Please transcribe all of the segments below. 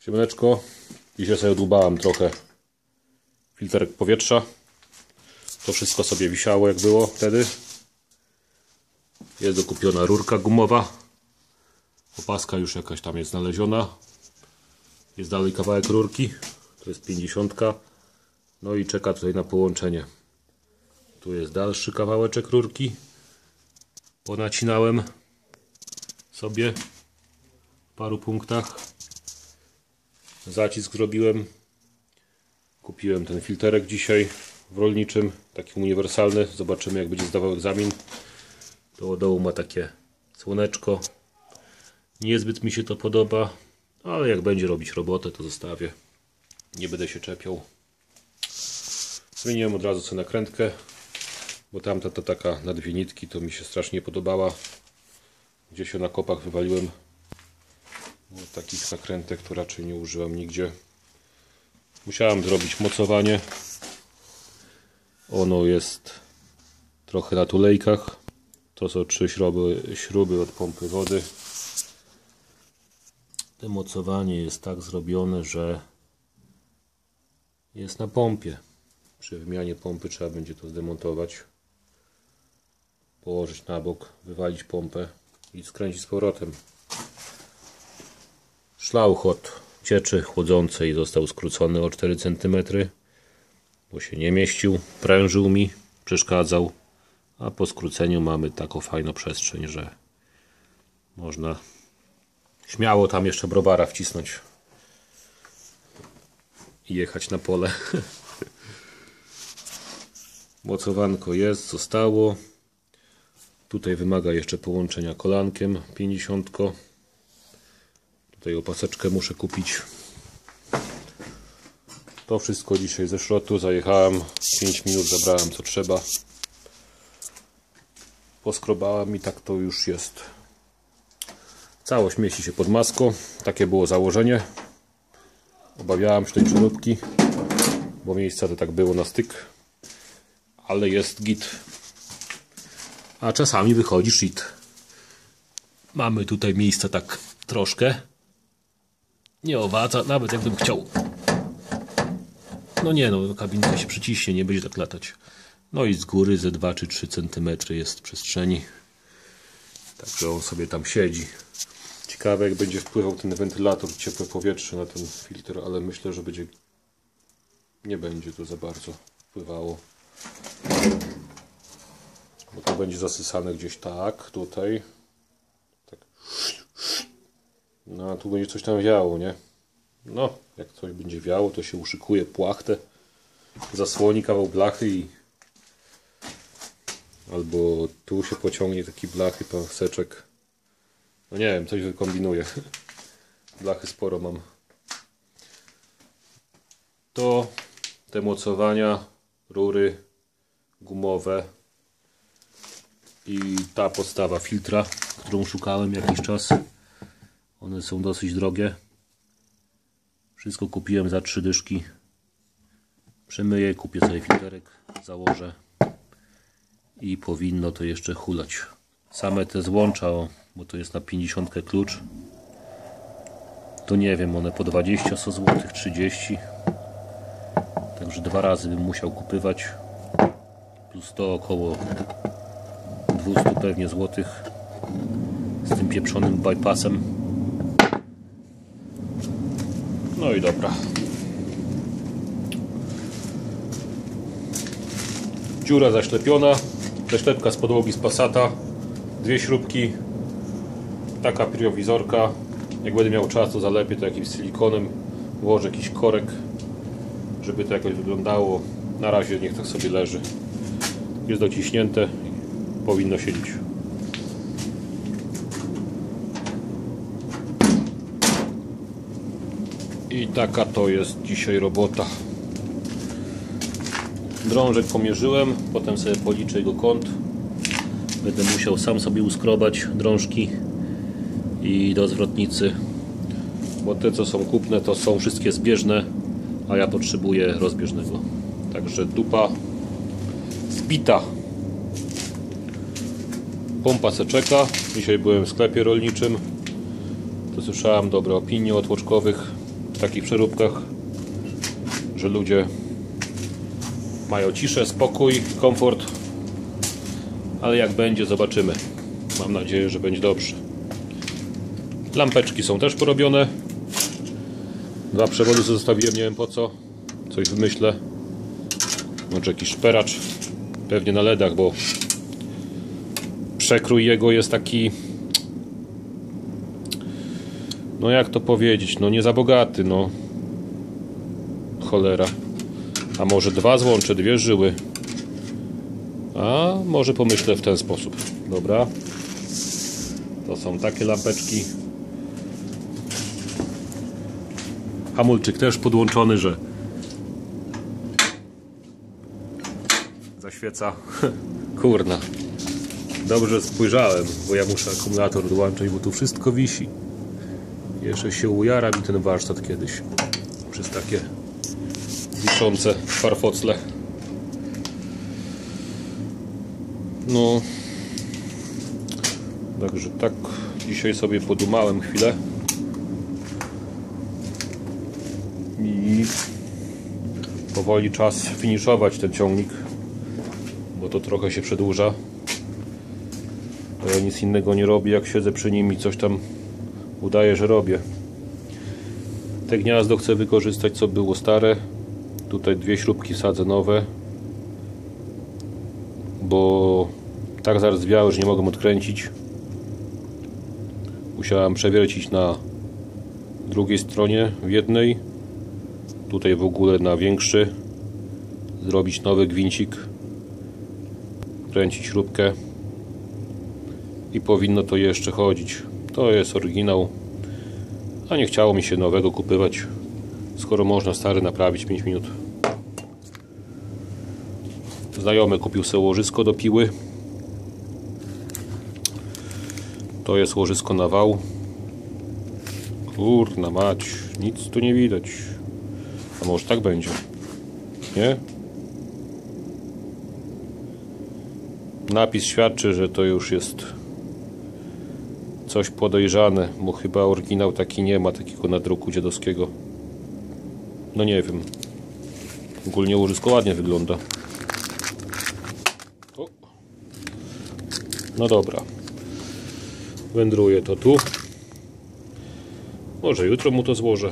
Siemaneczko. Dzisiaj sobie odłubałem trochę filterek powietrza. To wszystko sobie wisiało jak było wtedy. Jest dokupiona rurka gumowa. Opaska już jakaś tam jest znaleziona. Jest dalej kawałek rurki. To jest 50. No i czeka tutaj na połączenie. Tu jest dalszy kawałeczek rurki. Ponacinałem sobie w paru punktach. Zacisk zrobiłem. Kupiłem ten filterek dzisiaj w rolniczym, taki uniwersalny. Zobaczymy, jak będzie zdawał egzamin. To od dołu ma takie słoneczko. Niezbyt mi się to podoba, ale jak będzie robić robotę, to zostawię. Nie będę się czepiał. Zmieniłem od razu sobie nakrętkę, bo tamta to taka na dwie nitki, to mi się strasznie podobała. Gdzieś się na kopach wywaliłem. Bo takich nakrętek to raczej nie użyłem nigdzie. Musiałem zrobić mocowanie. Ono jest trochę na tulejkach. To są 3 śruby od pompy wody. To mocowanie jest tak zrobione, że jest na pompie. Przy wymianie pompy trzeba będzie to zdemontować, położyć na bok, wywalić pompę i skręcić z powrotem. Szlauch od cieczy chłodzącej został skrócony o 4 cm, bo się nie mieścił, prężył mi, przeszkadzał, a po skróceniu mamy taką fajną przestrzeń, że można śmiało tam jeszcze browara wcisnąć i jechać na pole. Mocowanko jest, zostało. Tutaj wymaga jeszcze połączenia kolankiem 50. Tutaj opaseczkę muszę kupić. To wszystko dzisiaj ze szrotu. Zajechałem 5 minut, zabrałem co trzeba. Poskrobałem i tak to już jest. Całość mieści się pod maską. Takie było założenie. Obawiałem się tej przeróbki, bo miejsca to tak było na styk. Ale jest git. A czasami wychodzi shit. Mamy tutaj miejsca tak troszkę. Nie owadza, nawet jakbym chciał. No nie no, kabinka się przyciśnie, nie będzie tak latać. No i z góry ze 2 czy 3 cm jest przestrzeni. Także on sobie tam siedzi. Ciekawe, jak będzie wpływał ten wentylator, ciepłe powietrze na ten filtr, ale myślę, że będzie... nie będzie to za bardzo wpływało. Bo to będzie zasysane gdzieś tak, tutaj. Tak. No a tu będzie coś tam wiało, nie? No, jak coś będzie wiało, to się uszykuje płachtę, zasłoni kawał blachy i... albo tu się pociągnie taki blachy, paseczek. No nie wiem, coś wykombinuję. Blachy sporo mam. To te mocowania, rury gumowe i ta podstawa filtra, którą szukałem jakiś czas. One są dosyć drogie. Wszystko kupiłem za 3 dyszki. Przemyję, kupię sobie filterek, założę i powinno to jeszcze hulać. Same te złącza, bo to jest na 50 klucz, to nie wiem, one po 20 są złotych, 30. Także 2 razy bym musiał kupywać. Plus to około 200 pewnie złotych z tym pieprzonym bypassem. No i dobra. Dziura zaślepiona. Zaślepka z podłogi z Passata. 2 śrubki. Taka prowizorka. Jak będę miał czas, to zalepię to jakimś silikonem. Włożę jakiś korek, żeby to jakoś wyglądało. Na razie niech tak sobie leży. Jest dociśnięte. Powinno siedzieć. I taka to jest dzisiaj robota. Drążek pomierzyłem, potem sobie policzę jego kąt. Będę musiał sam sobie uskrobać drążki i do zwrotnicy, bo te co są kupne to są wszystkie zbieżne, a ja potrzebuję rozbieżnego. Także dupa zbita. Pompa se czeka. Dzisiaj byłem w sklepie rolniczym. To słyszałem dobre opinie od łoczkowych. w takich przeróbkach, że ludzie mają ciszę, spokój, komfort, ale jak będzie, zobaczymy. Mam nadzieję, że będzie dobrze. Lampeczki są też porobione. 2 przewody zostawiłem, nie wiem po co. Coś wymyślę. Może jakiś szperacz. Pewnie na LEDach, bo przekrój jego jest taki, no jak to powiedzieć, no nie za bogaty, no cholera. A może 2 złącze, 2 żyły. A może pomyślę w ten sposób. Dobra. To są takie lampeczki. Hamulczyk też podłączony, że zaświeca. Kurna. Dobrze spojrzałem, bo ja muszę akumulator dołączyć, bo tu wszystko wisi. Jeszcze się ujara mi ten warsztat kiedyś przez takie wiszące farfocle. No, także tak dzisiaj sobie podumałem chwilę i powoli czas finiszować ten ciągnik, bo to trochę się przedłuża. Ja nic innego nie robię, jak siedzę przy nim i coś tam udaję, że robię. Te gniazdo chcę wykorzystać, co było stare. Tutaj 2 śrubki wsadzę nowe, bo tak zarzwiały, że nie mogę odkręcić. Musiałem przewiercić na drugiej stronie, w jednej. Tutaj w ogóle na większy. Zrobić nowy gwincik. Kręcić śrubkę. I powinno to jeszcze chodzić. To jest oryginał. A nie chciało mi się nowego kupywać, skoro można stary naprawić 5 minut. Znajomy kupił sobie łożysko do piły. To jest łożysko na wał. Kurna mać, nic tu nie widać. A może tak będzie? Nie? Napis świadczy, że to już jest coś podejrzane, bo chyba oryginał taki nie ma, takiego nadruku dziadowskiego. No nie wiem. Ogólnie łożysko ładnie wygląda. O. No dobra. Wędruje to tu. Może jutro mu to złożę.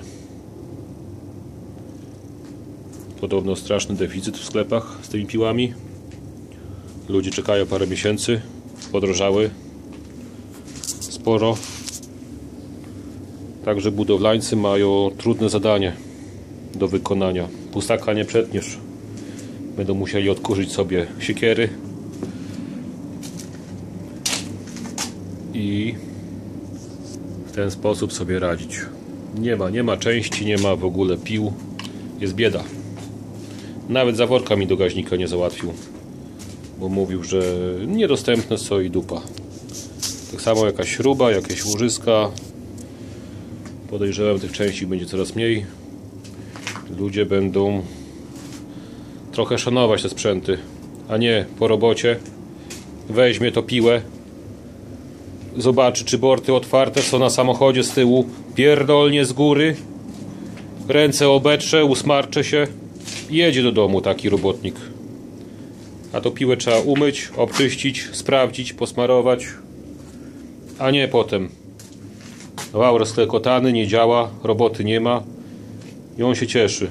Podobno straszny deficyt w sklepach z tymi piłami. Ludzie czekają parę miesięcy. Podrożały sporo. Także budowlańcy mają trudne zadanie do wykonania. Pustaka nie przetniesz. Będą musieli odkurzyć sobie siekiery i w ten sposób sobie radzić. Nie ma części, nie ma w ogóle pił. Jest bieda. Nawet zaworka mi do gaźnika nie załatwił, bo mówił, że niedostępne są i dupa. Tak samo jakaś śruba, jakieś łożyska. Podejrzewam, tych części będzie coraz mniej. Ludzie będą trochę szanować te sprzęty, a nie po robocie weźmie to piłę, zobaczy, czy borty otwarte są na samochodzie z tyłu, pierdolnie z góry, ręce obetrze, usmarcze się i jedzie do domu taki robotnik. A to piłę trzeba umyć, obczyścić, sprawdzić, posmarować, a nie potem wał rozklekotany, nie działa, roboty nie ma i on się cieszy.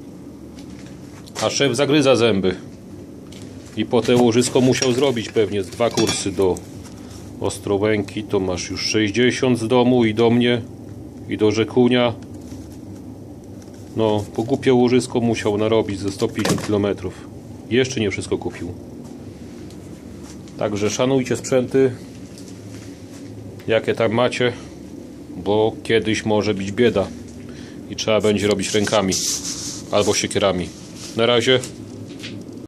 A szef zagryza zęby. I po te łożysko musiał zrobić pewnie 2 kursy do Ostrołęki. To masz już 60 z domu i do mnie i do Rzekunia. No, po głupie łożysko musiał narobić ze 150 km. Jeszcze nie wszystko kupił. Także szanujcie sprzęty, jakie tam macie, bo kiedyś może być bieda i trzeba będzie robić rękami albo siekierami. Na razie.